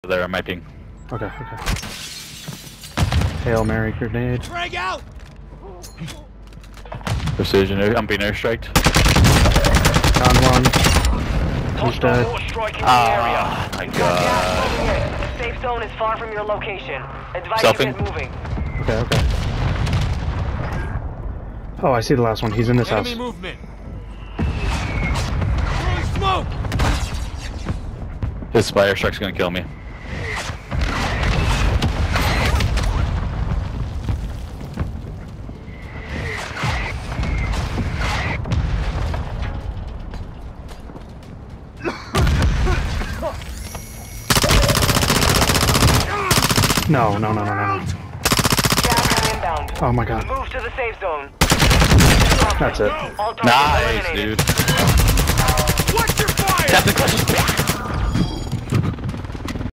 There, on my ping. Okay, okay. Hail Mary grenade. Drag out! Precision, I'm being airstriked. Down one. He's dead. Ah, my god. Safe zone is far from your location. Advise Selfing. you get moving. Okay, okay. Oh, I see the last one. He's in this Enemy house. movement. Throwing smoke! This spy airstrike's gonna kill me. No. Oh my god. Move to the safe zone. That's it. All targets Nice, eliminated. dude. Watch your fire! Captain Clutch is back!